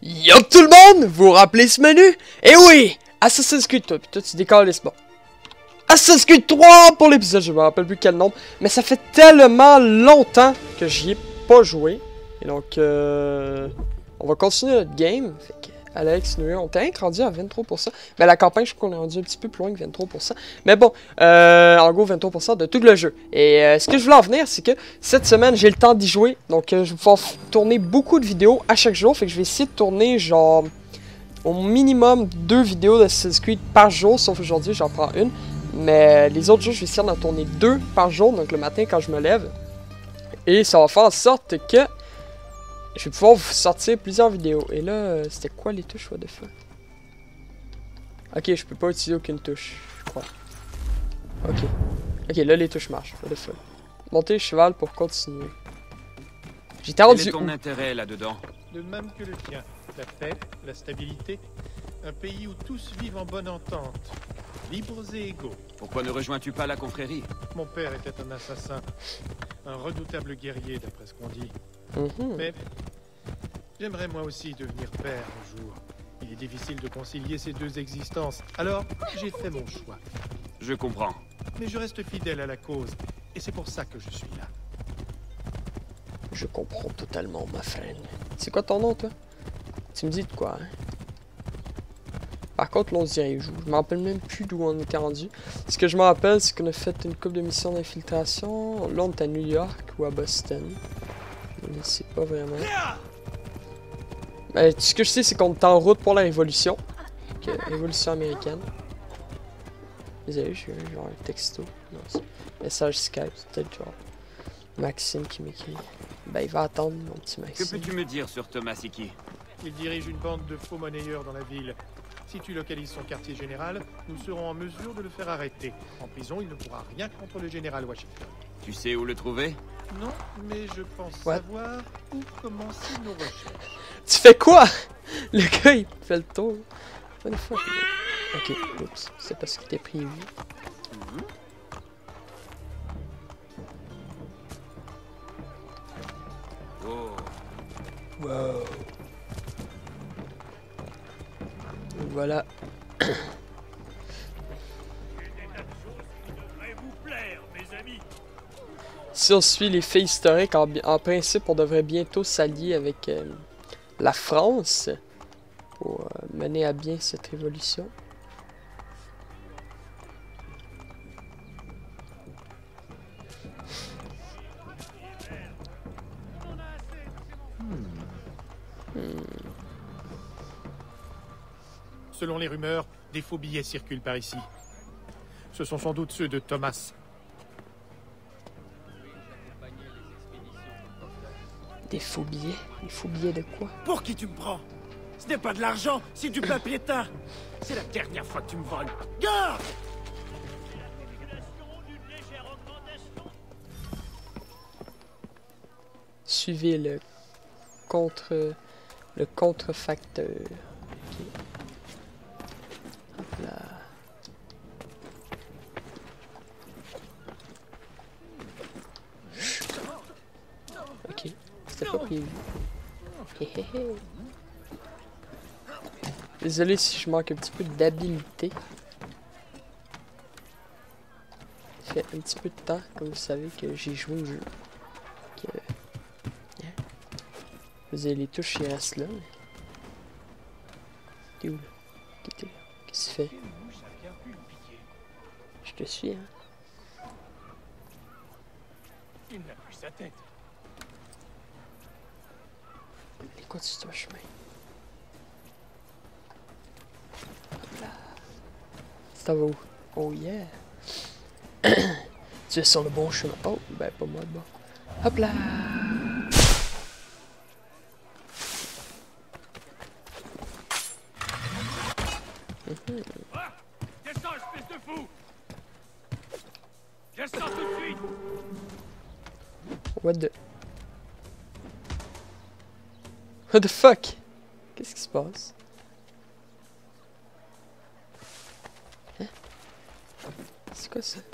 Yo tout le monde! Vous vous rappelez ce menu? Eh oui! Assassin's Creed 3, puis toi tu décolles bon. Assassin's Creed 3 pour l'épisode, je me rappelle plus quel nombre, mais ça fait tellement longtemps que j'y ai pas joué. Et donc, on va continuer notre game. Fait que Alex, nous, on était rendu à 23%. Mais la campagne, je crois qu'on est rendu un petit peu plus loin que 23%. Mais bon, en gros, 23% de tout le jeu. Et ce que je voulais en venir, c'est que cette semaine, j'ai le temps d'y jouer. Donc, je vais pouvoir tourner beaucoup de vidéos à chaque jour. Fait que je vais essayer de tourner, genre, au minimum 2 vidéos d'Assassin's Creed par jour. Sauf aujourd'hui, j'en prends une. Mais les autres jours, je vais essayer d'en tourner 2 par jour. Donc, le matin, quand je me lève. Et ça va faire en sorte que je vais pouvoir vous sortir plusieurs vidéos. Et là, c'était quoi les touches, what the fuck? Ok, je peux pas utiliser aucune touche, je crois. Ok. Ok, là les touches marchent, what the fuck. Monter le cheval pour continuer. J'étais rendu où? Quel est ton intérêt là-dedans? Le même que le tien. La paix, la stabilité. Un pays où tous vivent en bonne entente. Libres et égaux. Pourquoi ne rejoins-tu pas la confrérie? Mon père était un assassin. Un redoutable guerrier, d'après ce qu'on dit. Mais j'aimerais moi aussi devenir père un jour. Il est difficile de concilier ces deux existences. Alors, j'ai fait mon choix. Je comprends. Mais je reste fidèle à la cause. Et c'est pour ça que je suis là. Je comprends totalement, ma friend. C'est quoi ton nom, toi? Tu me dis de quoi, hein? Par contre, là, on se dirait joue. Je me rappelle même plus d'où on était rendu. Ce que je me rappelle, c'est qu'on a fait une couple de missions d'infiltration. Là, on est à New York ou à Boston. Je ne sais pas vraiment. Mais ce que je sais, c'est qu'on est en route pour la Révolution. Donc, Révolution américaine. Désolé, j'ai eu genre un texto. Non, message Skype, c'est peut-être genre Maxime qui m'écrit. Ben, il va attendre, mon petit Que Maxime. peux-tu me dire sur Tomasiki? Il dirige une bande de faux monnayeurs dans la ville. Si tu localises son quartier général, nous serons en mesure de le faire arrêter. En prison, il ne pourra rien contre le général Washington. Tu sais où le trouver? Non, mais je pense savoir où commencer nos recherches. Tu fais quoi? Le gars, il fait le tour. What the fuck? Ok, oups, c'est pas ce qui était prévu. Oh. Wow. Voilà. Si on suit les faits historiques, en principe, on devrait bientôt s'allier avec la France pour mener à bien cette révolution. Selon les rumeurs, des faux billets circulent par ici. Ce sont sans doute ceux de Thomas. Des faux billets? Des faux billets de quoi? Pour qui tu me prends? Ce n'est pas de l'argent, c'est du papier teint. C'est la dernière fois que tu me voles. Garde! Suivez le contrefacteur. Ok. Hop là. Ok, c'était pas prévu. Désolé si je manque un petit peu d'habileté. Ça fait un petit peu de temps, comme vous savez, que j'ai joué au jeu. Vous avez les touches, ils restent là. T'es où là? Qu'est-ce que tu fais? Je te suis, hein. Il n'a plus sa tête. C'est quoi ce chemin? Hop là. Ça va où? Oh yeah! Tu es sur le bon chemin. Oh, ben pas moi de bas. Hop là! Descends, espèce de fou! Descends tout de suite! What the fuck? Qu'est-ce qui se passe? Hein? C'est quoi ça?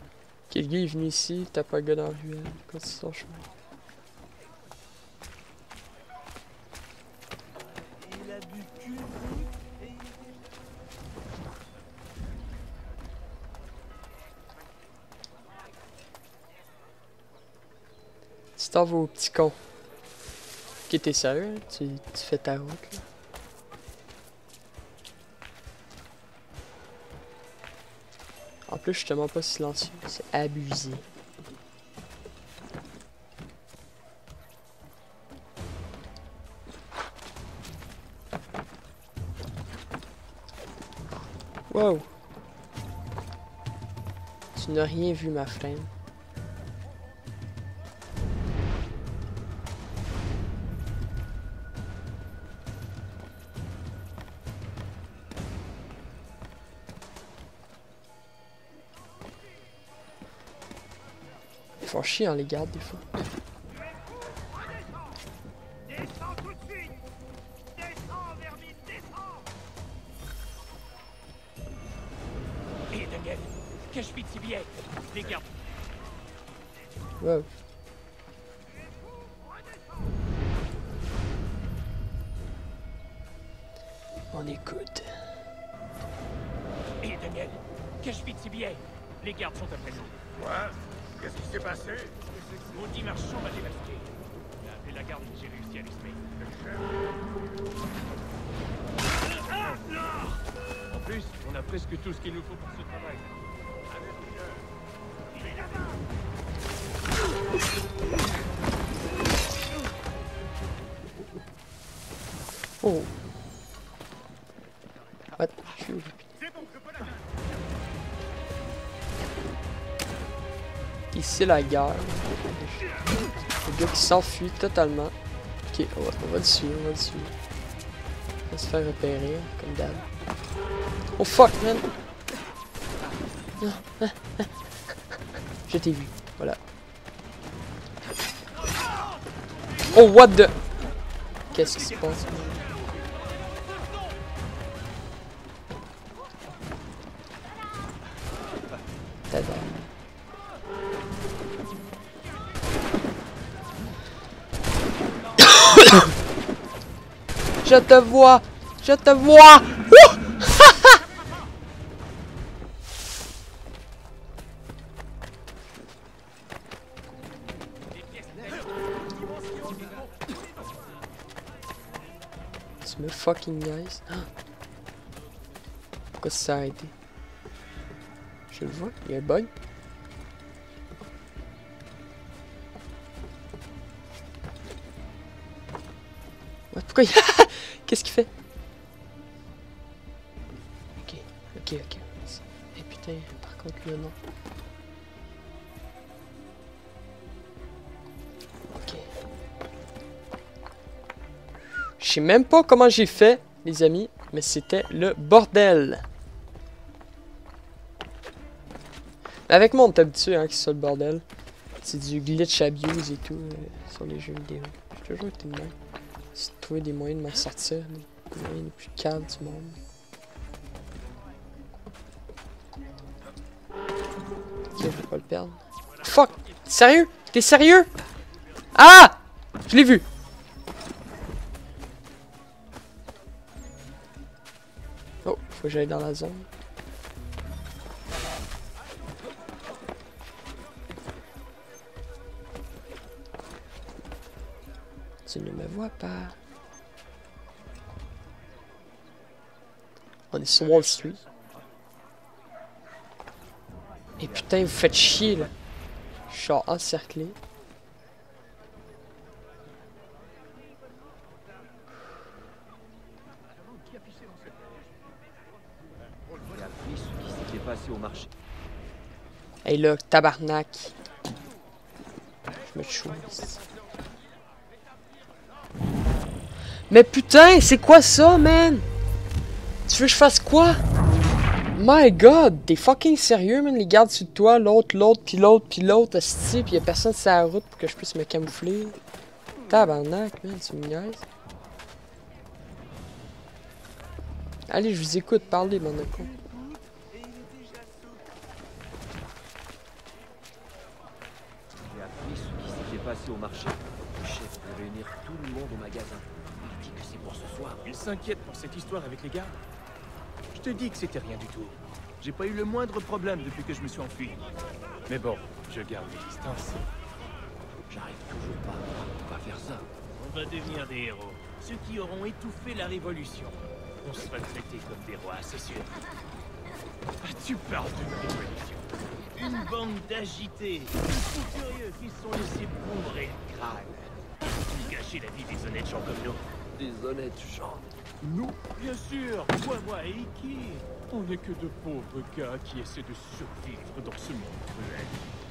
Ok, le gars est venu ici, t'as pas le gars dans la ruelle, continue son chemin. t'en vas au petit con. Ok, t'es sérieux? Hein? Tu fais ta route, là. En plus, je suis tellement pas silencieux. C'est abusé. Wow! Tu n'as rien vu, ma flemme. Ils font chier, hein, les gardes, des fois. Descends tout de suite! Descends, Vermine, descends! Et Daniel, cache vite ces billets. Les gardes. Wow. On écoute. Et Daniel, cache vite ces billets. Les gardes sont après nous. Quoi? Qu'est-ce qui s'est passé? Maudit marchand m'a démasqué. Il a appelé la garde et j'ai réussi à l'esmer. En plus, on a presque tout ce qu'il nous faut pour ce travail. Il est là-bas! Oh. What? C'est bon, je peux la... Ici, la guerre. Le gars qui s'enfuit totalement. Ok, on va le suivre, on va le suivre. On va se faire repérer, comme d'hab. Oh fuck, man! Je t'ai vu, voilà. Oh, what the... Qu'est-ce qui se passe, man? Tada. Je te vois! Je te vois! Ouh! Tu me fucking nice. Pourquoi ça s'est arrêté? Je le vois, il y a un bug. Ouais, pourquoi il... Qu'est-ce qu'il fait? Ok. Eh putain, par contre lui non. Ok. Je sais même pas comment j'ai fait, les amis, mais c'était le bordel. Avec moi, on est habitué hein, que c'est ça le bordel. C'est du glitch abuse et tout sur les jeux vidéo. J'ai toujours été de même. C'est de trouver des moyens de m'en sortir. Les moyens les plus calmes du monde. Ok, je vais pas le perdre. Fuck! Sérieux? T'es sérieux? Ah! Je l'ai vu! Oh, faut que j'aille dans la zone. Tu ne me vois pas. On est sur Wall Street. Et putain, vous faites chier là. Je suis encerclé. J'ai appris ce qui s'était passé au marché. Hey là, tabarnak. Je me choisis. Mais putain, c'est quoi ça, man? Tu veux que je fasse quoi? My god, t'es fucking sérieux, man? Les gardes sur toi, l'autre, puis l'autre, asti, pis y'a personne sur la route pour que je puisse me camoufler. Tabarnak, man, tu me niaises. Allez, je vous écoute, parlez, mon con. J'ai appris ce qui s'était passé au marché. Le chef veut réunir tout le monde au magasin. Il dit que c'est pour ce soir. Il s'inquiète pour cette histoire avec les gardes. Je te dis que c'était rien du tout. J'ai pas eu le moindre problème depuis que je me suis enfui. Mais bon, je garde mes distances. J'arrive toujours pas à croire qu'on va faire ça. On va devenir des héros. Ceux qui auront étouffé la révolution. On sera traités comme des rois, c'est sûr. Ah, tu parles d'une révolution. Une bande d'agités, de fous furieux qui se sont laissés bourrer le crâne. Ils gâchaient la vie des honnêtes gens comme nous. Des honnêtes gens. Nous, bien sûr, moi et Iki. On n'est que de pauvres gars qui essaient de survivre dans ce monde cruel.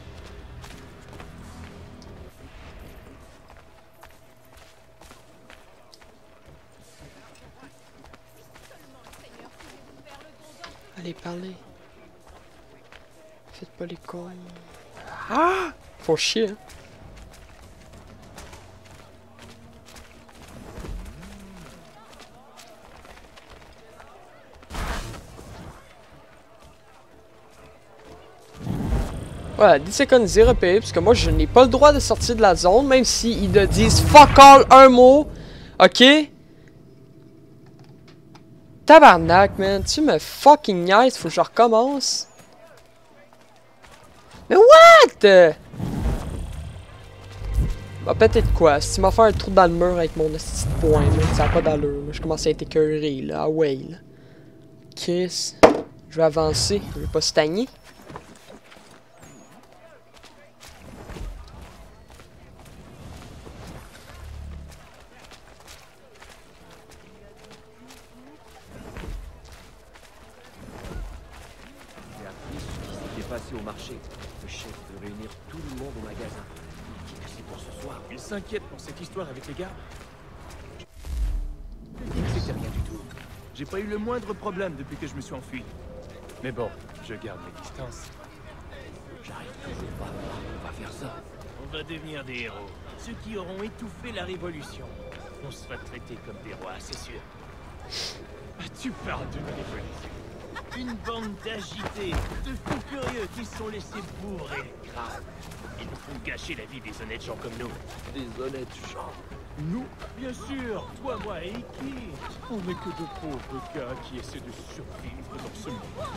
Allez, parlez. Faites pas les cons. Ah! Faut chier, hein. Voilà, 10 secondes 0 repéré, parce que moi je n'ai pas le droit de sortir de la zone, même s'ils te disent fuck all un mot. Ok? Tabarnak, man, tu me fucking nice, faut que je recommence. Mais what? Bah peut-être quoi, si tu m'as fait un trou dans le mur avec mon petit point, man, ça a pas d'allure. Moi je commence à être écœuré, là, ah ouais, là. Chris, je vais avancer, je vais pas stagner. Passé au marché. Le chef veut réunir tout le monde au magasin. Il dit que c'est pour ce soir. Il s'inquiète pour cette histoire avec les gars. Il dit que c'était rien du tout. J'ai pas eu le moindre problème depuis que je me suis enfui. Mais bon, je garde mes distances. J'arrive toujours pas à croire qu'on va faire ça. On va devenir des héros. Ceux qui auront étouffé la révolution. On sera traités comme des rois, c'est sûr. Ah, tu parles d'une révolution. Une bande d'agités, de fous furieux qui se sont laissés bourrer le crâne. Ils nous font gâcher la vie des honnêtes gens comme nous. Des honnêtes gens. Nous, bien sûr, toi, moi et Iki. On n'est que de pauvres gars qui essaient de survivre dans ce monde.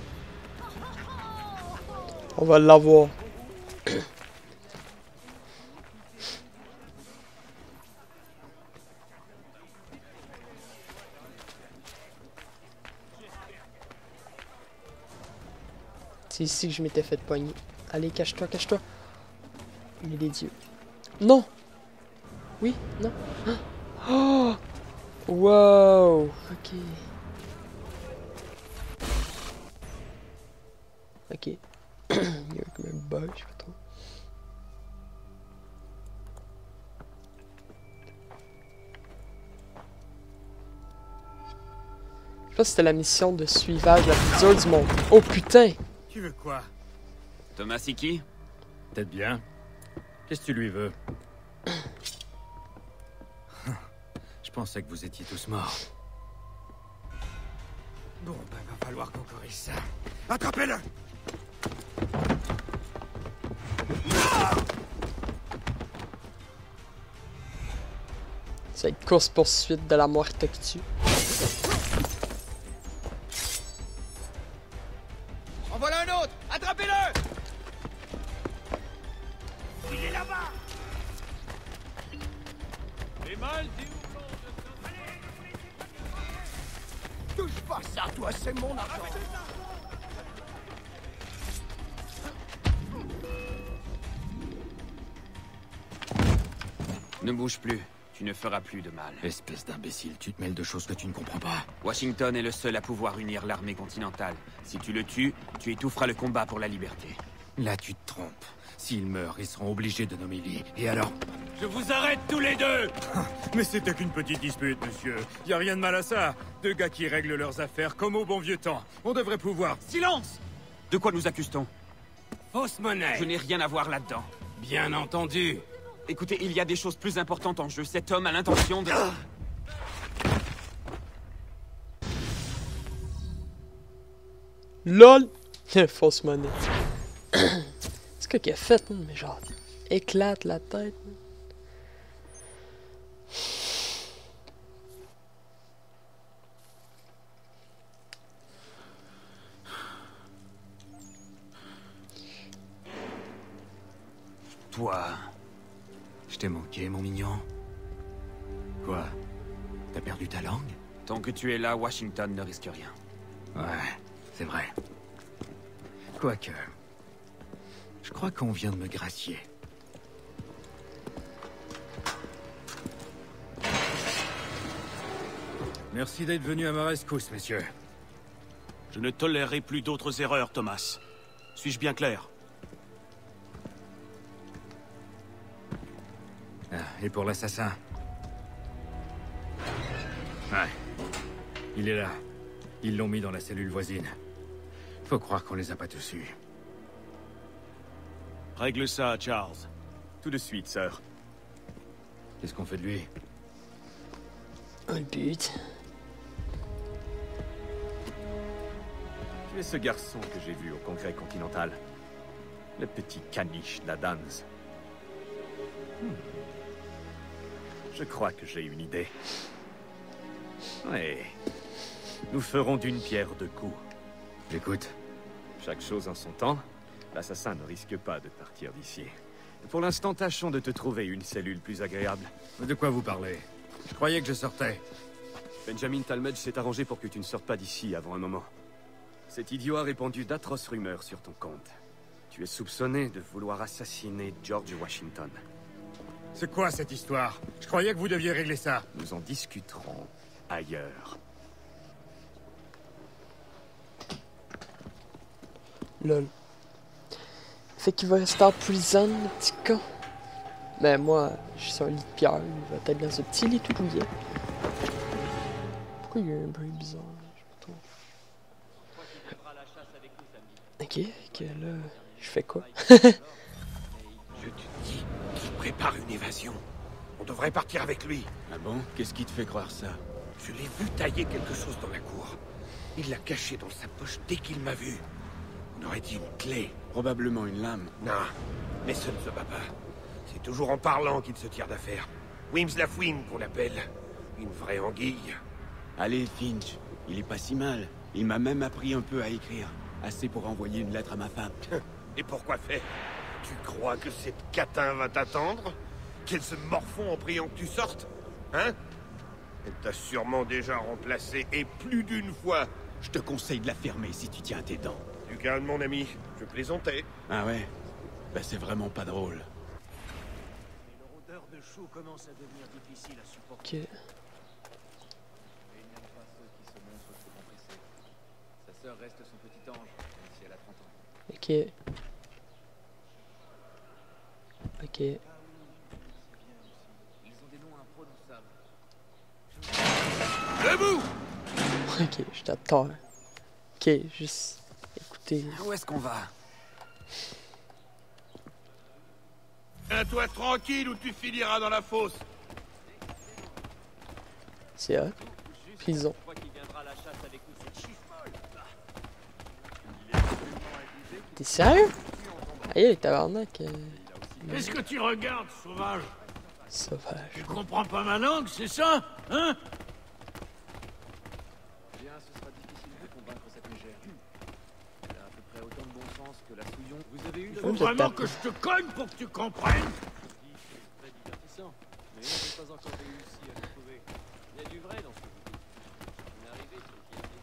On va l'avoir. C'est ici que je m'étais fait pogner. Allez, cache-toi, cache-toi. Il est dieux. Non! Oui? Non? Oh! Wow! Ok. Ok. Il y a comme un bug, je sais pas trop. Je pense que c'était la mission de suivage la plus dure du monde. Oh putain! Tu veux quoi? Thomas Iki? Peut-être bien. Qu'est-ce que tu lui veux? Je pensais que vous étiez tous morts. Bon, ben va falloir qu'on corrige ça. Attrapez-le! Ça va être course-poursuite de la mort que tu. En voilà un autre! Attrapez-le! Il est là-bas! Les mâles, t'es où? Touche pas ça, toi, c'est mon argent! Ne bouge plus. Tu ne feras plus de mal. Espèce d'imbécile, tu te mêles de choses que tu ne comprends pas. Washington est le seul à pouvoir unir l'armée continentale. Si tu le tues, tu étoufferas le combat pour la liberté. Là, tu te trompes. S'ils meurent, ils seront obligés de nommer Lee. Et alors? Je vous arrête tous les deux! Mais c'était qu'une petite dispute, monsieur. Y a rien de mal à ça. Deux gars qui règlent leurs affaires comme au bon vieux temps. On devrait pouvoir... Silence! De quoi nous accuse-t-on? Fausse monnaie! Je n'ai rien à voir là-dedans. Bien entendu. Écoutez, il y a des choses plus importantes en jeu. Cet homme a l'intention de... LOL! Fausse monnaie. C'est quoi qu'il a fait, man? Mais genre, éclate la tête, man. Toi, t'ai manqué, mon mignon. Quoi? T'as perdu ta langue? Tant que tu es là, Washington ne risque rien. Ouais, c'est vrai. Quoique... Je crois qu'on vient de me gracier. Merci d'être venu à ma rescousse, messieurs. Je ne tolérerai plus d'autres erreurs, Thomas. Suis-je bien clair? Ah, et pour l'assassin? Ouais. Il est là. Ils l'ont mis dans la cellule voisine. Faut croire qu'on les a pas tous eus. Règle ça, Charles. Tout de suite, sœur. Qu'est-ce qu'on fait de lui? Un but. Tu es ce garçon que j'ai vu au Congrès continental. Le petit caniche d'Adams. Je crois que j'ai une idée. Oui. Nous ferons d'une pierre deux coups. J'écoute. Chaque chose en son temps. L'assassin ne risque pas de partir d'ici. Pour l'instant, tâchons de te trouver une cellule plus agréable. De quoi vous parlez? Je croyais que je sortais. Benjamin Talmadge s'est arrangé pour que tu ne sortes pas d'ici avant un moment. Cet idiot a répandu d'atroces rumeurs sur ton compte. Tu es soupçonné de vouloir assassiner George Washington. C'est quoi cette histoire? Je croyais que vous deviez régler ça. Nous en discuterons ailleurs. Lol. Fait qu'il va rester en prison, le petit con. Ben moi, je suis sur un lit de pierre. Il va être dans ce petit lit tout douillet. Pourquoi il y a un bruit bizarre? Je me trompe. Ok, là, je fais quoi? Je te dis qu'il prépare une évasion. On devrait partir avec lui. Ah bon? Qu'est-ce qui te fait croire ça? Je l'ai vu tailler quelque chose dans la cour. Il l'a caché dans sa poche dès qu'il m'a vu. On aurait dit une clé. Probablement une lame. Non, mais ce ne se bat pas. C'est toujours en parlant qu'il se tire d'affaire. Wims la fouine qu'on l'appelle. Une vraie anguille. Allez, Finch, il est pas si mal. Il m'a même appris un peu à écrire. Assez pour envoyer une lettre à ma femme. Et pourquoi faire? Tu crois que cette catin va t'attendre? Qu'elle se morfond en priant que tu sortes? Hein? Elle t'a sûrement déjà remplacé, et plus d'une fois. Je te conseille de la fermer si tu tiens tes dents. Du calme, mon ami. Je plaisantais. Ah ouais? Ben c'est vraiment pas drôle. Mais leur odeur de chou commence à devenir difficile à supporter. Ok. Et il n'aime pas ceux qui se montrent trop compressés. Sa sœur reste son petit ange, même si elle a 30 ans. Ok. Ok. Ils ont des noms imprononçables. Debout! Ok, je t'attends. Ok, juste écoutez. Où est-ce qu'on va? Tiens-toi tranquille ou tu finiras dans la fosse. C'est hot. Prison. Je crois qu'il viendra à la chasse avec nous, cette chiffre. T'es sérieux? Aïe, tabarnak. Qu'est-ce que tu regardes, sauvage? Sauvage. Tu comprends pas ma langue, c'est ça? Hein? Bien, ce sera difficile de convaincre cette mégère. Elle a à peu près autant de bon sens que la souillon. Vous avez eu Il le... faut je vraiment tape. que je te cogne pour que tu comprennes? C'est très divertissant, mais je n'ai pas encore réussi à le trouver. Il y a du vrai dans ce que vous dites. Une arrivée sur le pied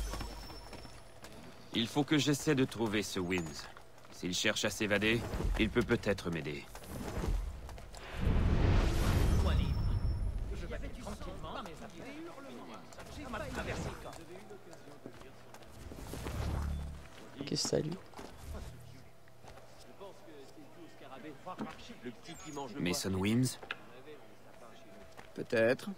des Il faut que j'essaie de trouver ce Wims. S'il cherche à s'évader, il peut peut-être m'aider. Sois libre. Je vais aller tranquillement, mais après ça m'a traversé le corps. Qu'est-ce que ça lui? Le petit qui mange le Mason Wims? Peut-être.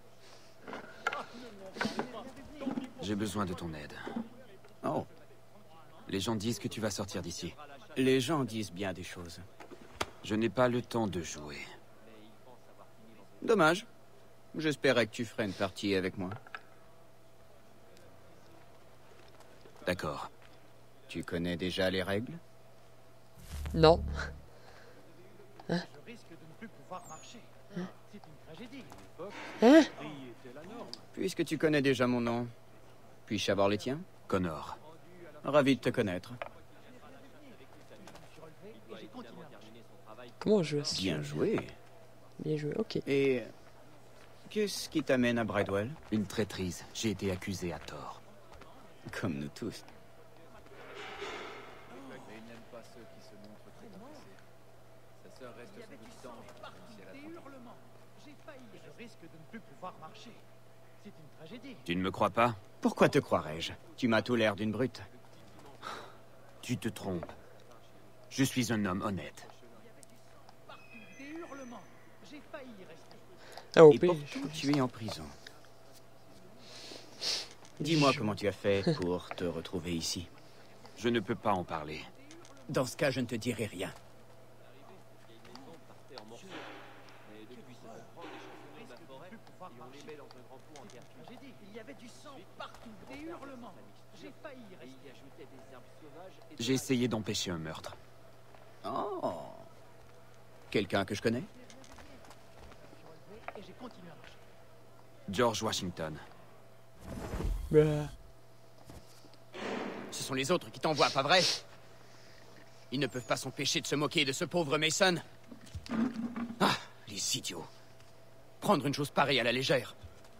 J'ai besoin de ton aide. Oh, Les gens disent que tu vas sortir d'ici. les gens disent bien des choses. Je n'ai pas le temps de jouer. Dommage. J'espérais que tu ferais une partie avec moi. D'accord. Tu connais déjà les règles? Non. Je risque de ne plus pouvoir marcher. C'est une tragédie. Hein? Puisque tu connais déjà mon nom, puis-je savoir les tiens? Connor. Ravi de te connaître. Comment on joue à ça? Bien joué. Bien joué, ok. Et qu'est-ce qui t'amène à Bridewell? Une traîtrise. J'ai été accusé à tort. Comme nous tous. Tu ne me crois pas? Pourquoi te croirais-je? Tu m'as tout l'air d'une brute. Tu te trompes. Je suis un homme honnête. Ah, au Et pire, pourtant, tu es en prison. Dis-moi comment tu as fait pour te retrouver ici. Je ne peux pas en parler. Dans ce cas, je ne te dirai rien. J'ai essayé d'empêcher un meurtre. Oh. Quelqu'un que je connais? George Washington. bah, Ce sont les autres qui t'envoient, pas vrai? Ils ne peuvent pas s'empêcher de se moquer de ce pauvre Mason. Ah, les idiots. Prendre une chose pareille à la légère.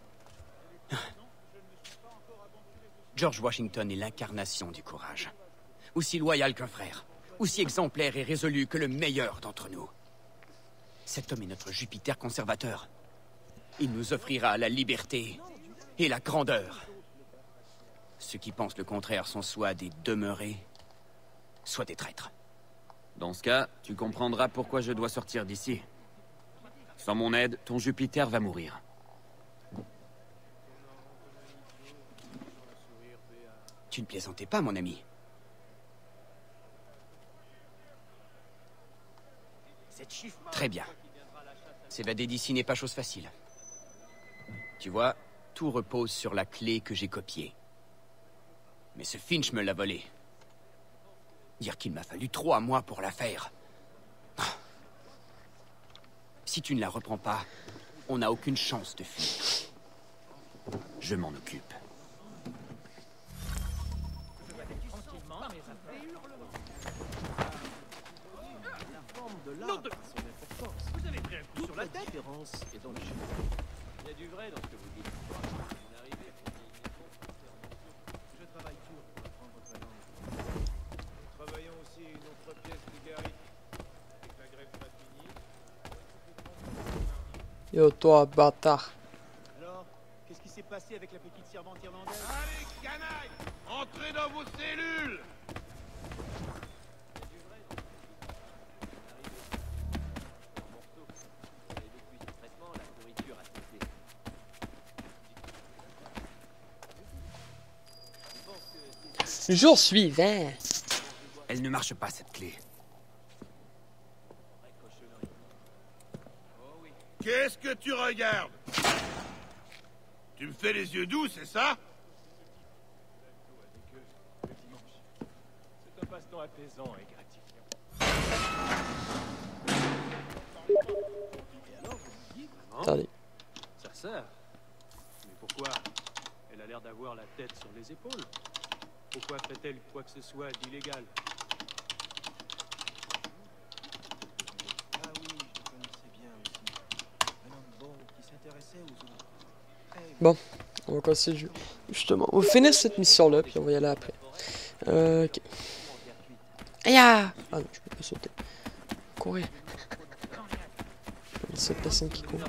George Washington est l'incarnation du courage. Aussi loyal qu'un frère. Aussi exemplaire et résolu que le meilleur d'entre nous. Cet homme est notre Jupiter conservateur. Il nous offrira la liberté et la grandeur. Ceux qui pensent le contraire sont soit des demeurés, soit des traîtres. Dans ce cas, tu comprendras pourquoi je dois sortir d'ici. Sans mon aide, ton Jupiter va mourir. Tu ne plaisantais pas, mon ami. Très bien. S'évader d'ici n'est pas chose facile. Tu vois, tout repose sur la clé que j'ai copiée. Mais ce Finch me l'a volée. Dire qu'il m'a fallu 3 mois pour la faire. Si tu ne la reprends pas, on n'a aucune chance de fuir. Je m'en occupe. Vous avez pris un coup sur la tête. Il y a du vrai dans ce que vous dites. On est arrivé. Je travaille dur pour apprendre votre langue. Nous travaillons aussi une autre pièce de Gary. Dès que la grève sera finie. yo, toi, bâtard. Alors, qu'est-ce qui s'est passé avec la petite servante irlandaise? Allez, canaille! Entrez dans vos cellules! Jour suivant. Elle ne marche pas, cette clé. Qu'est-ce que tu regardes? Tu me fais les yeux doux, c'est ça? C'est un passe-temps apaisant et gratifiant. Et alors, vous me dites vraiment? Attendez. Ça sert. Mais pourquoi? Elle a l'air d'avoir la tête sur les épaules. Pourquoi ferait-elle quoi que ce soit d'illégal? Ah oui, je le connaissais bien aussi. Un homme bon qui s'intéressait aux autres. Bon, on va continuer. Justement, on va finir cette mission-là, puis on va y aller après. Ok. Aïe! Ah non, je peux pas sauter. Courir. Cette personne qui court.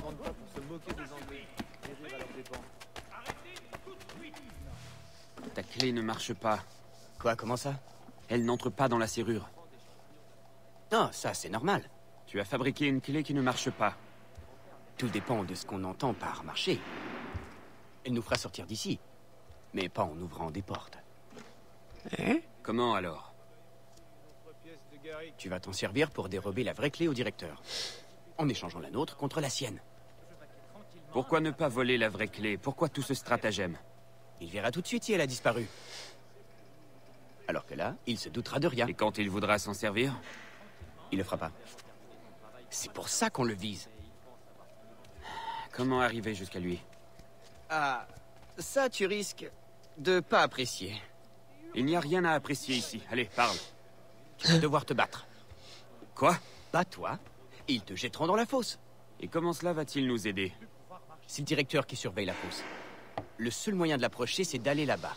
Ta clé ne marche pas. Quoi, comment ça? Elle n'entre pas dans la serrure. Non, ça, c'est normal. Tu as fabriqué une clé qui ne marche pas. Tout dépend de ce qu'on entend par marcher. Elle nous fera sortir d'ici. Mais pas en ouvrant des portes. Hein? Comment alors? Tu vas t'en servir pour dérober la vraie clé au directeur. En échangeant la nôtre contre la sienne. Pourquoi ne pas voler la vraie clé? Pourquoi tout ce stratagème? Il verra tout de suite si elle a disparu. Alors que là, il se doutera de rien. Et quand il voudra s'en servir? Il le fera pas. C'est pour ça qu'on le vise. Comment arriver jusqu'à lui? Ah, ça tu risques de pas apprécier. Il n'y a rien à apprécier ici. Allez, parle. Tu vas devoir te battre. Quoi? Pas toi. Ils te jetteront dans la fosse. Et comment cela va-t-il nous aider? C'est le directeur qui surveille la fosse. Le seul moyen de l'approcher, c'est d'aller là-bas.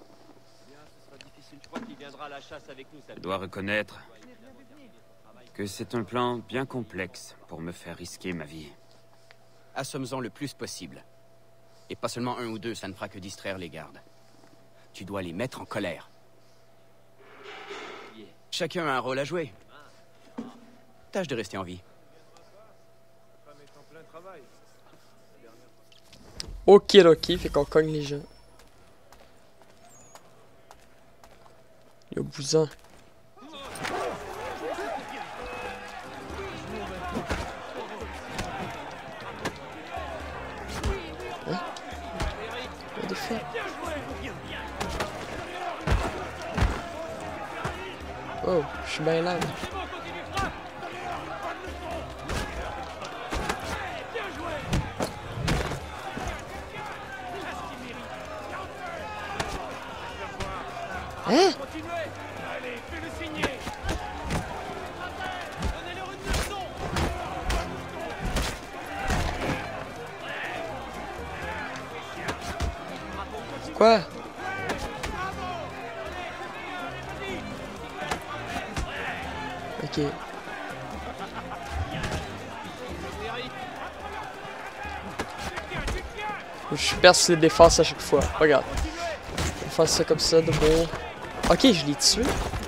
Je dois reconnaître que c'est un plan bien complexe pour me faire risquer ma vie. Assomme-en le plus possible. Et pas seulement un ou deux, ça ne fera que distraire les gardes. Tu dois les mettre en colère. Chacun a un rôle à jouer. Tâche de rester en vie. Ok, fait qu'on cogne les gens. Il y a Bousin. Hein? What the fuck? Oh, je suis bien là. Hein? Allez, fais-le signer. Donnez-leur une leçon. Quoi? Ok. Je perce les défenses à chaque fois. Regarde. On va faire ça comme ça de bon. Ok, je l'ai tué.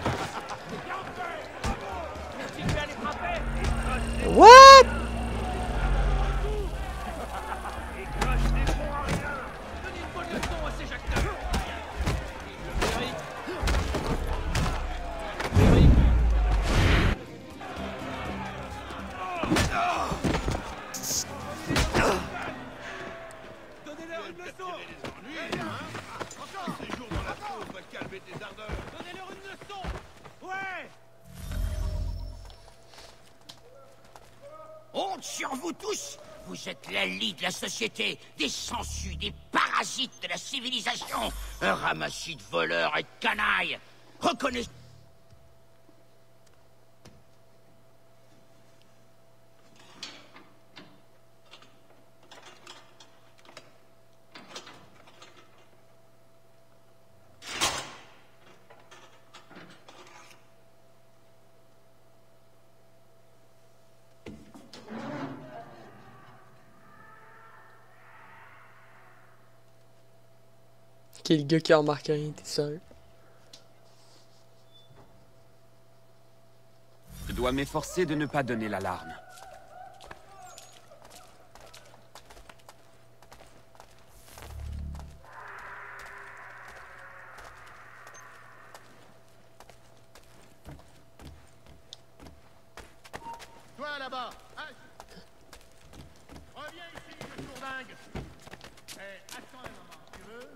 What? Honte sur vous tous! Vous êtes la lie de la société, des sangsues, des parasites de la civilisation, un ramassis de voleurs et de canailles. Reconnaissez... Quel gars qui a remarqué rien, t'es sérieux? Je dois m'efforcer de ne pas donner l'alarme. Toi là-bas, reviens ici, le sourdingue. Attends un moment, tu veux?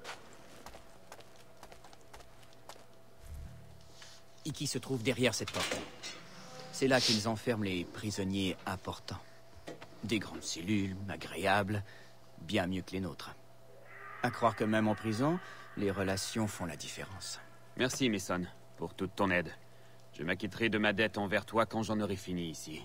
Iki se trouve derrière cette porte. C'est là qu'ils enferment les prisonniers importants. Des grandes cellules, agréables, bien mieux que les nôtres. À croire que même en prison, les relations font la différence. Merci, Mason, pour toute ton aide. Je m'acquitterai de ma dette envers toi quand j'en aurai fini ici.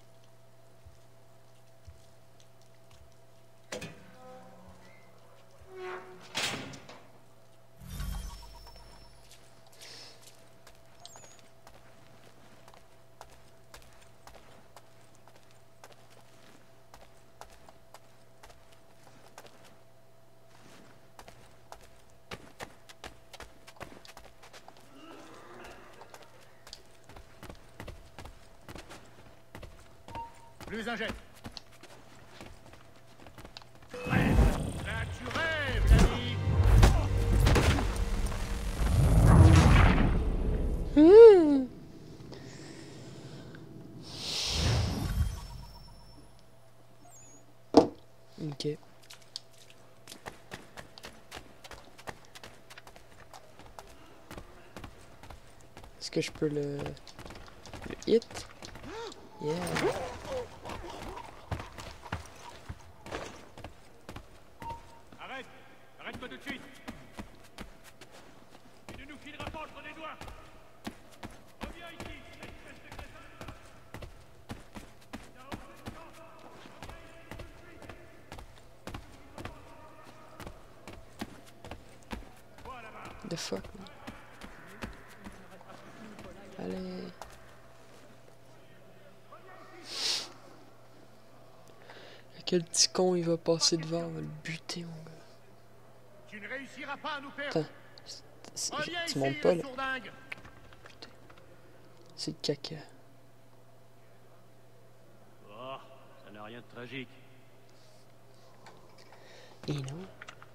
Plus un jet. Ouais. Là, tu rêves, l'ami. Ok. Est-ce que je peux le hit? Yeah. Arrête-toi tout de suite. Tu ne nous fileras pas entre les doigts. Reviens ici, espèce de crétin. The fuck. Allez. Quel petit con il va passer devant, on va le buter, mon gars. Tu ne réussiras pas à nous perdre. Attends, tu montes pas là. Putain. C'est le caca. Oh, ça n'a rien de tragique. Et non.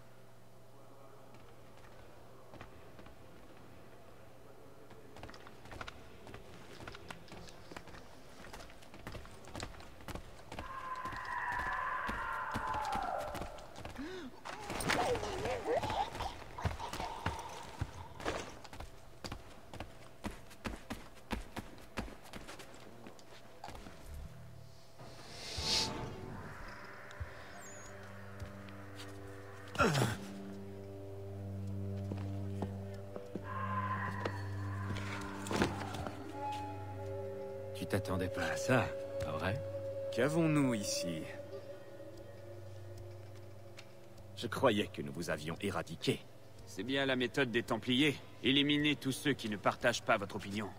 Tu t'attendais pas à ça, pas vrai? Qu'avons-nous ici? Je croyais que nous vous avions éradiqué. C'est bien la méthode des Templiers. Éliminer tous ceux qui ne partagent pas votre opinion.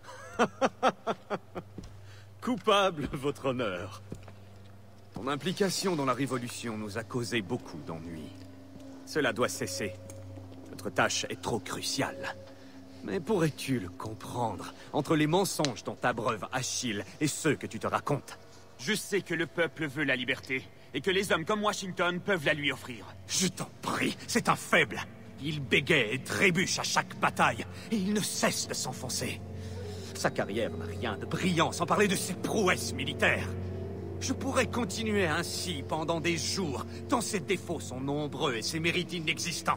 Coupable, votre honneur. Ton implication dans la Révolution nous a causé beaucoup d'ennuis. Cela doit cesser. Notre tâche est trop cruciale. Mais pourrais-tu le comprendre, entre les mensonges dont t'abreuve Achille et ceux que tu te racontes? Je sais que le peuple veut la liberté, et que les hommes comme Washington peuvent la lui offrir. Je t'en prie, c'est un faible. Il bégaye et trébuche à chaque bataille, et il ne cesse de s'enfoncer. Sa carrière n'a rien de brillant, sans parler de ses prouesses militaires. Je pourrais continuer ainsi pendant des jours, tant ses défauts sont nombreux et ses mérites inexistants.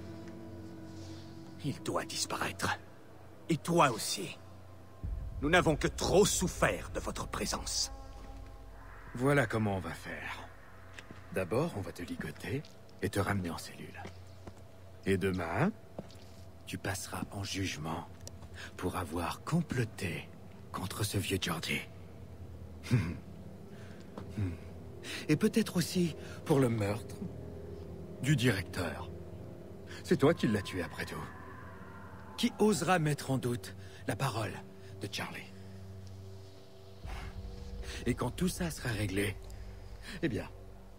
Il doit disparaître. Et toi aussi. Nous n'avons que trop souffert de votre présence. Voilà comment on va faire. D'abord, on va te ligoter et te ramener en cellule. Et demain, tu passeras en jugement pour avoir comploté contre ce vieux Georgie. Et peut-être aussi pour le meurtre du directeur. C'est toi qui l'as tué après tout. Qui osera mettre en doute la parole de Charlie? Et quand tout ça sera réglé, eh bien...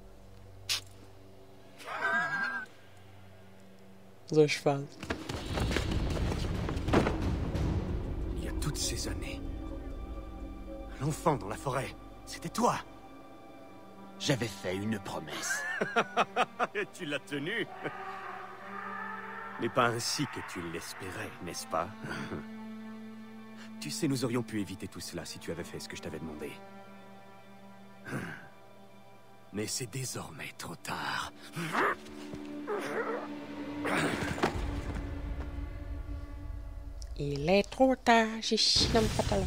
Un cheval. Il y a toutes ces années, l'enfant dans la forêt, c'était toi. J'avais fait une promesse. Et tu l'as tenue. Mais pas ainsi que tu l'espérais, n'est-ce pas? Tu sais, nous aurions pu éviter tout cela si tu avais fait ce que je t'avais demandé. Mais c'est désormais trop tard. Il est trop tard, j'ai chié dans le pantalon.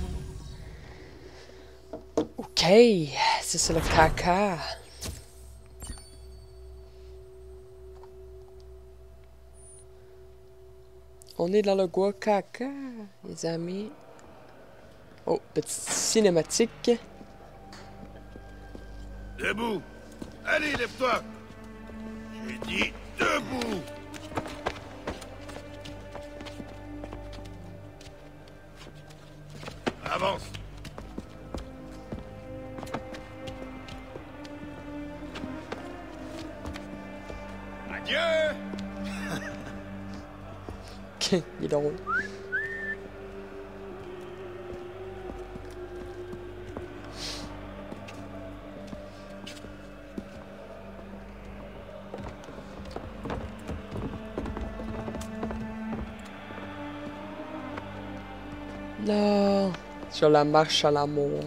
Ok, c'est ça le caca. On est dans le guacaca, les amis. Oh, petite cinématique. Debout! Allez, lève-toi! J'ai dit debout! Avance! Adieu! Il est drôle. Non, sur la marche à l'amour.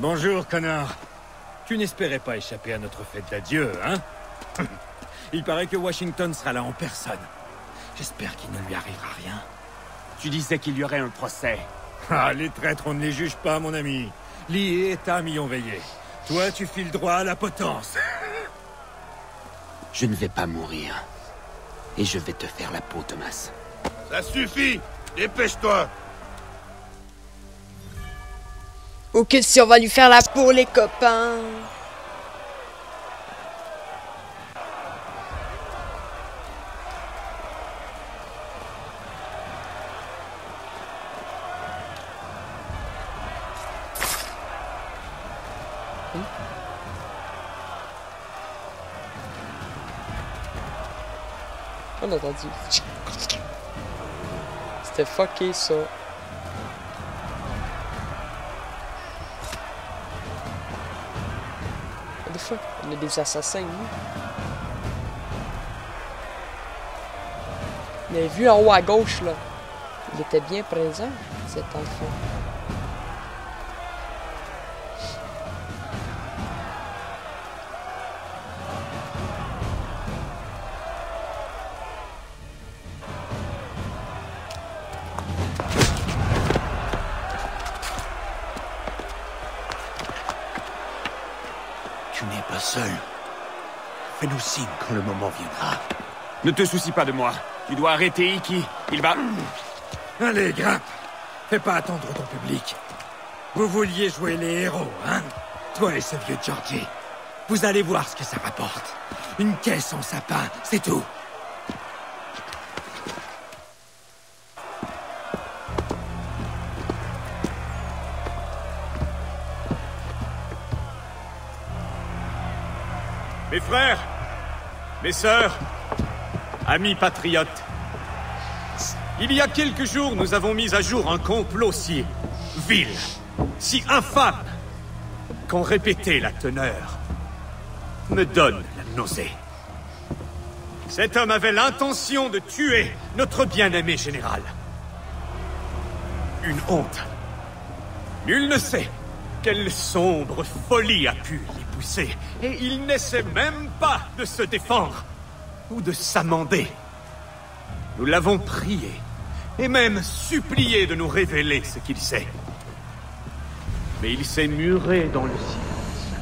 Bonjour, connard. Tu n'espérais pas échapper à notre fête d'adieu, hein? Il paraît que Washington sera là en personne. J'espère qu'il ne lui arrivera rien. Tu disais qu'il y aurait un procès. Ah, les traîtres, on ne les juge pas, mon ami. Lee et Tam y ont veillé. Toi, tu files droit à la potence. Je ne vais pas mourir. Et je vais te faire la peau, Thomas. Ça suffit! Dépêche-toi! Ok, si on va lui faire la peau, les copains. On a entendu. C'était fucké ça. Des fois, on a des assassins, nous. On avait vu en haut à gauche, là. Il était bien présent, cet enfant. Tu n'es pas seul. Fais-nous signe quand le moment viendra. Ne te soucie pas de moi. Tu dois arrêter Iki. Il va... Allez, grimpe. Fais pas attendre ton public. Vous vouliez jouer les héros, hein? Toi et ce vieux Georgie. Vous allez voir ce que ça rapporte. Une caisse en sapin, c'est tout. Mes frères, mes sœurs, amis patriotes, il y a quelques jours, nous avons mis à jour un complot si vil, si infâme, qu'en répéter la teneur me donne la nausée. Cet homme avait l'intention de tuer notre bien-aimé général. Une honte. Nul ne sait quelle sombre folie a pu l'y pousser, et il n'essaie même pas de se défendre ou de s'amender. Nous l'avons prié, et même supplié de nous révéler ce qu'il sait. Mais il s'est muré dans le silence.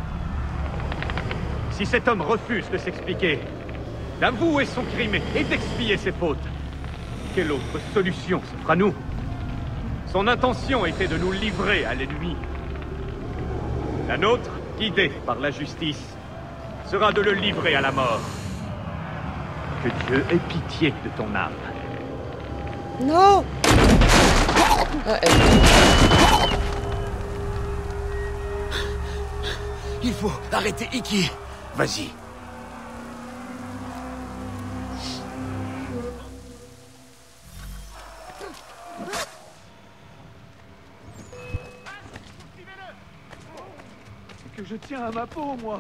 Si cet homme refuse de s'expliquer, d'avouer son crime et d'expier ses fautes, quelle autre solution s'offre à nous? Son intention était de nous livrer à l'ennemi. La nôtre, guidée par la justice, sera de le livrer à la mort. Que Dieu ait pitié de ton âme. Non! Ah, Il faut arrêter Iki. Vas-y. Que je tiens à ma peau, moi.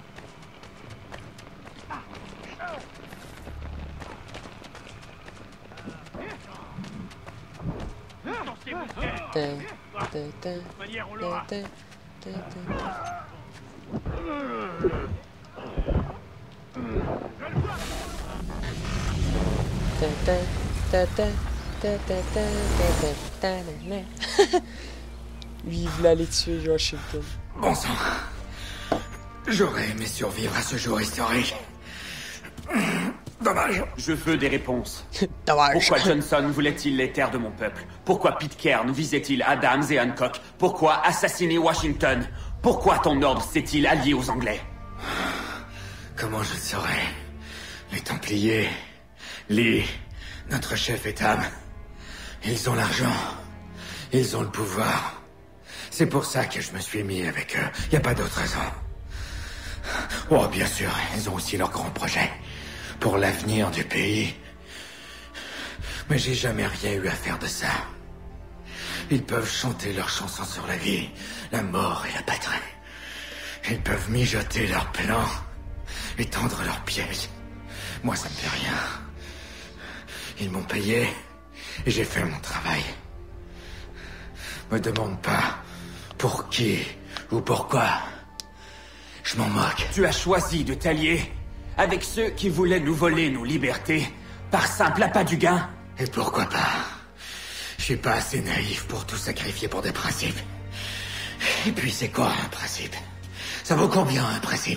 Lui, il voulait aller tuer Washington. Bon sang. J'aurais aimé survivre à ce jour historique. Dommage. Je veux des réponses. Dommage. Pourquoi Johnson voulait-il les terres de mon peuple? Pourquoi Pitcairn visait-il Adams et Hancock? Pourquoi assassiner Washington? Pourquoi ton ordre s'est-il allié aux Anglais? Comment je le saurais? Les Templiers, Lee, notre chef et Tam, ils ont l'argent, ils ont le pouvoir. C'est pour ça que je me suis mis avec eux. Y a pas d'autre raison. Oh, bien sûr, ils ont aussi leurs grands projets pour l'avenir du pays. Mais j'ai jamais rien eu à faire de ça. Ils peuvent chanter leurs chansons sur la vie, la mort et la patrie. Ils peuvent mijoter leurs plans et tendre leurs pièges. Moi, ça me fait rien. Ils m'ont payé et j'ai fait mon travail. Me demande pas pour qui Ou pourquoi? Je m'en moque. Tu as choisi de t'allier avec ceux qui voulaient nous voler nos libertés par simple appât du gain. Et pourquoi pas? Je suis pas assez naïf pour tout sacrifier pour des principes. Et puis c'est quoi un principe? Ça vaut combien un principe?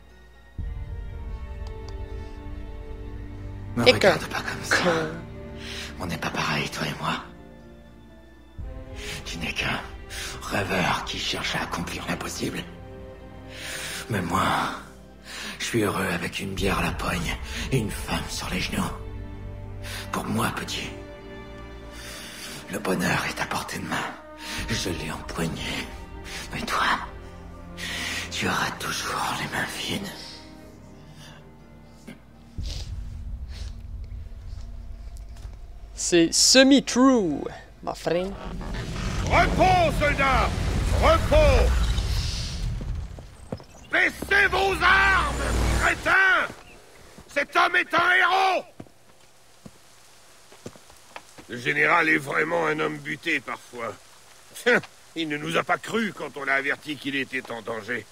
Me regarde pas comme ça. On n'est pas pareil, toi et moi. Tu n'es qu'un rêveur qui cherche à accomplir l'impossible. Mais moi, je suis heureux avec une bière à la poigne et une femme sur les genoux. Pour moi, petit, le bonheur est à portée de main. Je l'ai empoigné. Mais toi, tu auras toujours les mains vides. C'est semi-true, ma frère. Repos, soldats! Repos! Baissez vos armes, crétins! Cet homme est un héros! Le général est vraiment un homme buté, parfois. Il ne nous a pas cru quand on l'a averti qu'il était en danger.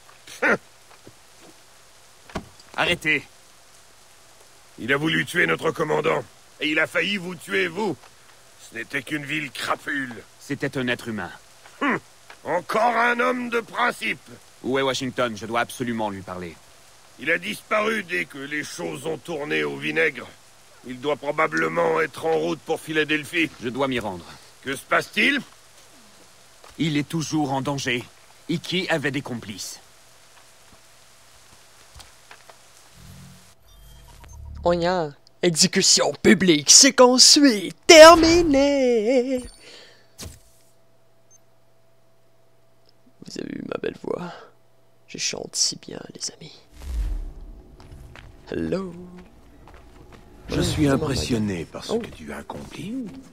Arrêtez. Il a voulu tuer notre commandant. Et il a failli vous tuer, vous. Ce n'était qu'une ville crapule. C'était un être humain. Encore un homme de principe. Où est Washington? Je dois absolument lui parler. Il a disparu dès que les choses ont tourné au vinaigre. Il doit probablement être en route pour Philadelphie. Je dois m'y rendre. Que se passe-t-il? Il est toujours en danger. Ikki avait des complices. On y a exécution publique, c'est qu'on suit terminé. Vous avez eu ma belle voix. Je chante si bien, les amis. Hello. Je suis impressionné par ce que tu as accompli.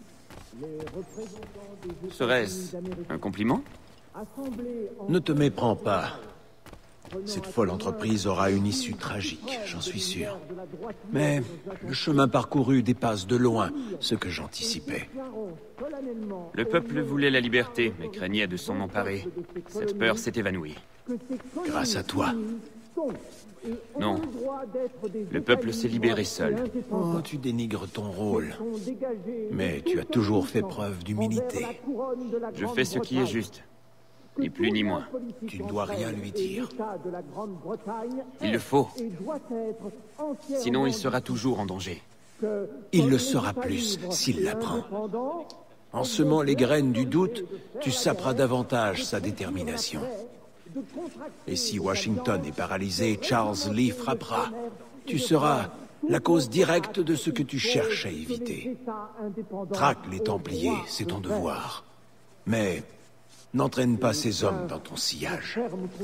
Serait-ce un compliment? Ne te méprends pas. Cette folle entreprise aura une issue tragique, j'en suis sûr. Mais le chemin parcouru dépasse de loin ce que j'anticipais. Le peuple voulait la liberté, mais craignait de s'en emparer. Cette peur s'est évanouie. Grâce à toi. Non. Le peuple s'est libéré seul. Oh, tu dénigres ton rôle. Mais tu as toujours fait preuve d'humilité. Je fais ce qui est juste. Ni plus ni moins. Tu ne dois rien lui dire. Il le faut. Sinon, il sera toujours en danger. Il le sera plus s'il l'apprend. En semant les graines du doute, tu saperas davantage sa détermination. Et si Washington est paralysé, Charles Lee frappera. Tu seras la cause directe de ce que tu cherches à éviter. Traque les Templiers, c'est ton devoir. Mais n'entraîne pas ces hommes dans ton sillage.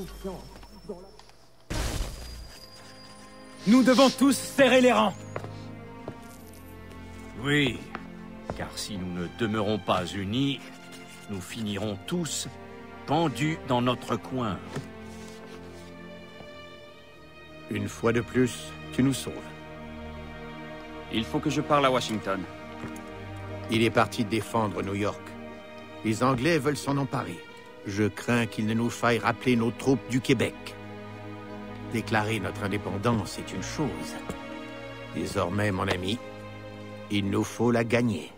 Nous devons tous serrer les rangs. Oui, car si nous ne demeurons pas unis, nous finirons tous pendus dans notre coin. Une fois de plus, tu nous sauves. Il faut que je parle à Washington. Il est parti défendre New York. Les Anglais veulent s'en emparer. Je crains qu'il ne nous faille rappeler nos troupes du Québec. Déclarer notre indépendance est une chose. Désormais, mon ami, il nous faut la gagner.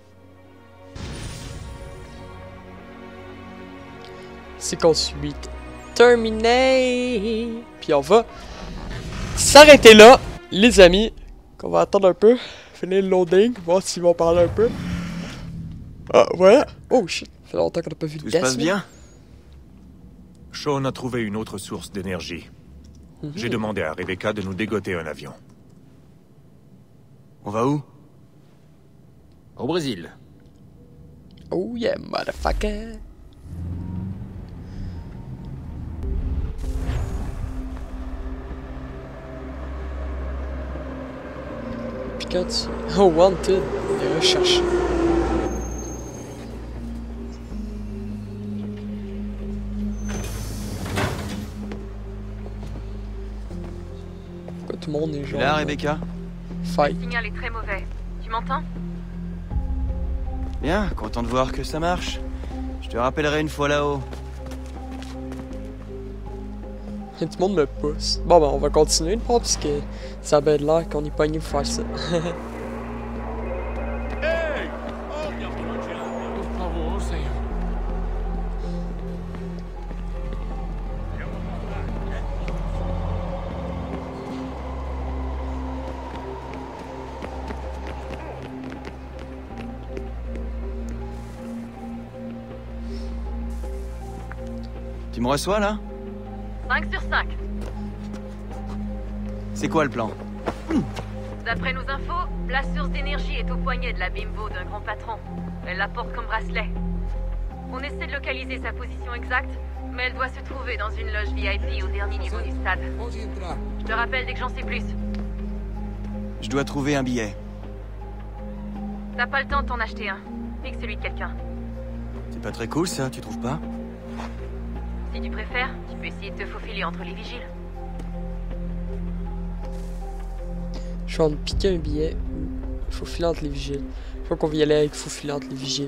C'est qu'on suit terminé. Puis on va s'arrêter là, les amis. Qu'on va attendre un peu. Finir le loading. Voir s'ils vont parler un peu. Ah, voilà. Oh shit. Ça fait longtemps qu'on n'a pas vu de Tout se passe bien? Sean a trouvé une autre source d'énergie. J'ai demandé à Rebecca de nous dégoter un avion. On va où? Au Brésil. Oh yeah, motherfucker. Pikachu. Oh, Wanted. Les recherches. Pourquoi tout le monde est genre... Là, Rebecca? Fight. Le signal est très mauvais. Tu m'entends? Bien, content de voir que ça marche. Je te rappellerai une fois là-haut. Tout le monde me pousse. Bon, ben, on va continuer le pont, puisque ça avait l'air qu'on est pogné pour faire ça. Tu me reçois, là? 5 sur 5. C'est quoi le plan? D'après nos infos, la source d'énergie est au poignet de la bimbo d'un grand patron. Elle la porte comme bracelet. On essaie de localiser sa position exacte, mais elle doit se trouver dans une loge VIP au dernier niveau du stade. Je te rappelle dès que j'en sais plus. Je dois trouver un billet. T'as pas le temps de t'en acheter un. Pique celui de quelqu'un. C'est pas très cool, ça, tu trouves pas? Si tu préfères, tu peux essayer de te faufiler entre les vigiles. Je vais en piquer un billet ou faufiler entre les vigiles. Je crois qu'on va y aller avec faufiler entre les vigiles.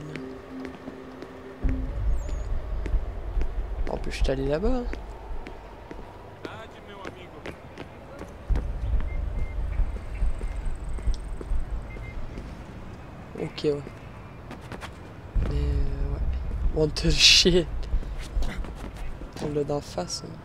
On peut juste aller là-bas. Hein. Ok, ouais. Mais ouais. Wanted shit. On l'a d'en face. Hein.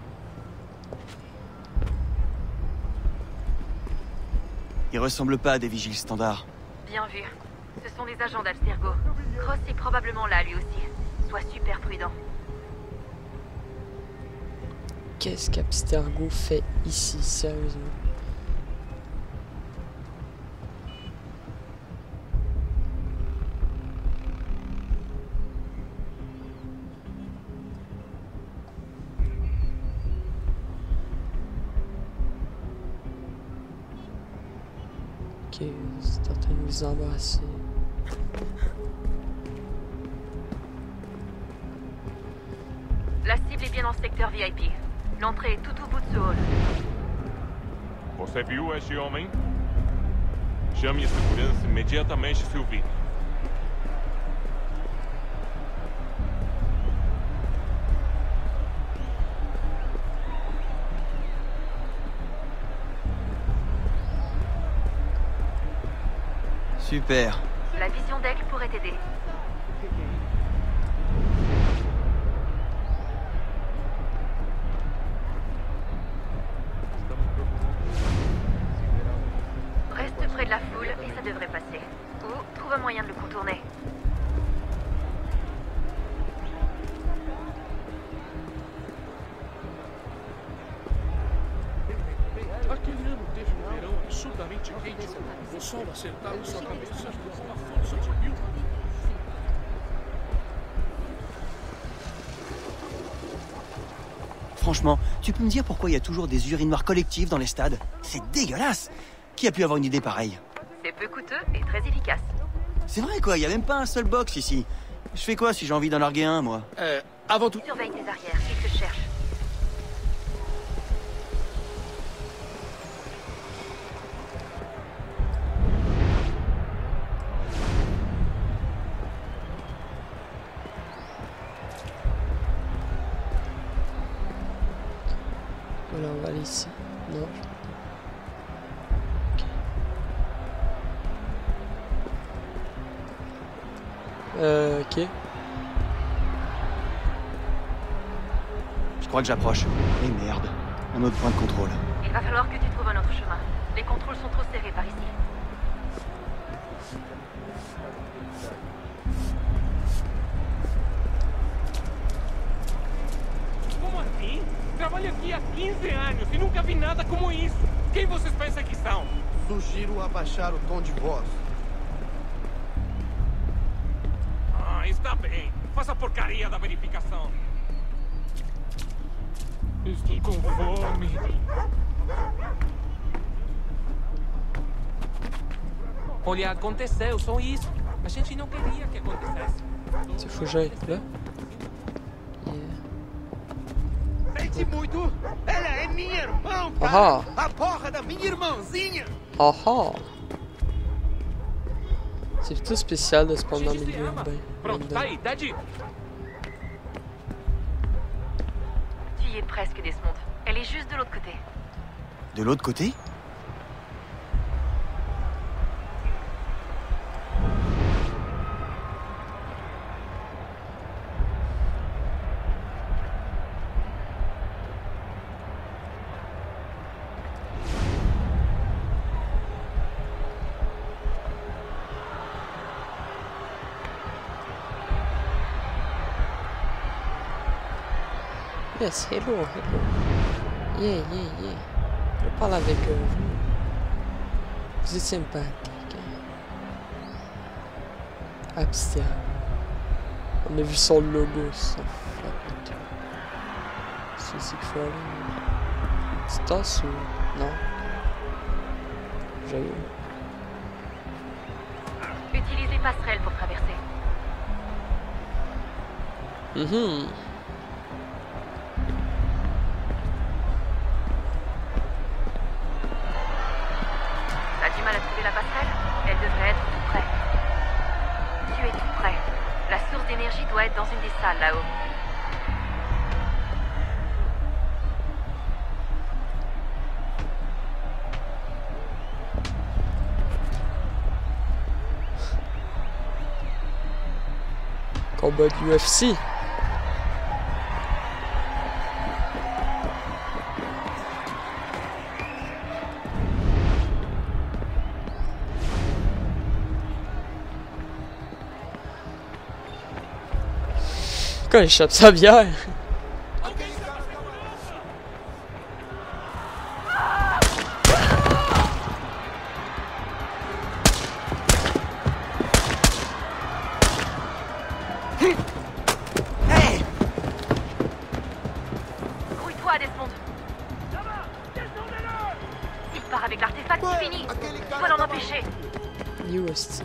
Ils ressemblent pas à des vigiles standards. Bien vu. Ce sont des agents d'Abstergo. Cross est probablement là, lui aussi. Sois super prudent. Qu'est-ce qu'Abstergo fait ici, sérieusement? Ok, c'est en train de nous embrasser. La cible est bien dans le secteur VIP. L'entrée est tout au bout de ce hall. Você viu esse homem? Chame a segurança imediatamente, Sylvie. Super. La vision d'aigle pourrait t'aider. Reste près de la foule et ça devrait passer. Ou trouve un moyen de le contourner. Aquele ano teve um verão absurdamente quente. O sol acertava sua cabeça com uma força de 1000. Franchement, tu peux me dire pourquoi il y a toujours des urinoirs collectifs dans les stades? C'est dégueulasse! Qui a pu avoir une idée pareille? C'est peu coûteux et très efficace. C'est vrai quoi, il y a même pas un seul box ici. Je fais quoi si j'ai envie d'en larguer un, moi? Avant tout... Surveille tes arrières, ils te cherchent. Voilà, on va aller ici. Non. Ok. Je crois que j'approche. Mais merde, un autre point de contrôle. Il va falloir que tu trouves un autre chemin. Les contrôles sont trop serrés par ici. Como assim? Trabalho aqui há 15 anos e nunca vi nada como isso. Quem vocês pensam que são? Sugiro abaixar o tom de voz. Ah, está bem. Faça a porcaria da verificação. Estou com fome. Olha, aconteceu, só isso. A gente não queria que acontecesse. Você fugir là? Sente muito? Ela é minha irmã, Ahá. A porra da minha irmãzinha! Ahá! C'est plutôt spécial de se prendre dans le milieu. Pronto, tá aí, tá dito. Tu y es presque, Desmond. Elle est juste de l'autre côté. De l'autre côté? Yes, hello, hello. Yeah. Je parle avec vous. Vous êtes sympathique. Abstiens. On a vu son logo, ça. C'est ici qu'il faut aller. Tu tasses ou... Non. J'aille. Utilise les passerelles pour traverser. T'as du mal à trouver la passerelle? Elle devrait être tout près. Tu es tout près. La source d'énergie doit être dans une des salles là-haut. Combat de UFC. Quand il échappe sa bière. Grouille-toi, Desmond. Il part avec l'artefact, c'est fini. Tu dois l'en empêcher. You hostie.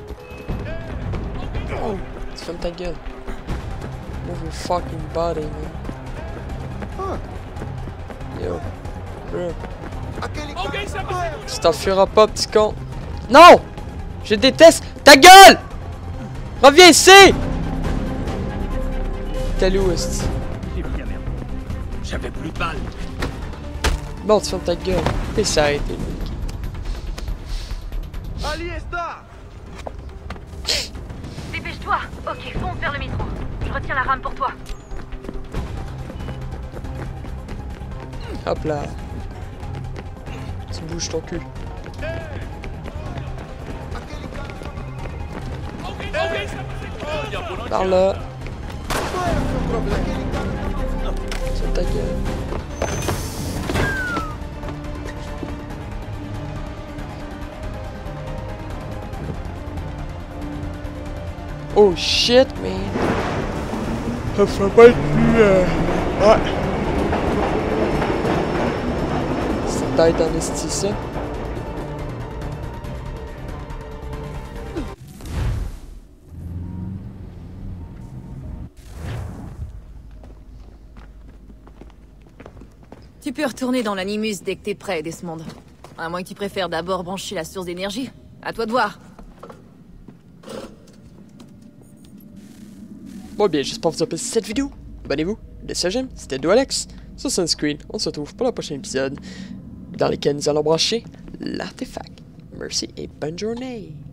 Oh, tu fermes ta gueule. Move your fucking body, man. Yo, bro. Tu t'enfuiras pas, petit con. Non! Je déteste ta gueule! Reviens ici! T'es allé où, hostie? J'avais plus de balles. Bon, tu fermes ta gueule. T'es s'arrêter, mec. Dépêche-toi. Ok, fonce vers le métro. Je retiens la rame pour toi. Hop là. Tu bouges ton cul. Par là. C'est ta gueule. Oh shit, man. Ça ferait pas être plus... Ouais. C'est peut-être en esti, ça. Tu peux retourner dans l'animus dès que t'es prêt, Desmond. À moins que tu préfères d'abord brancher la source d'énergie. À toi de voir. Bon bien, j'espère que vous avez apprécié cette vidéo. Abonnez-vous, laissez un j'aime, c'était DoAlex. Sur Sunscreen, on se retrouve pour le prochain épisode dans lequel nous allons brancher l'artefact. Merci et bonne journée.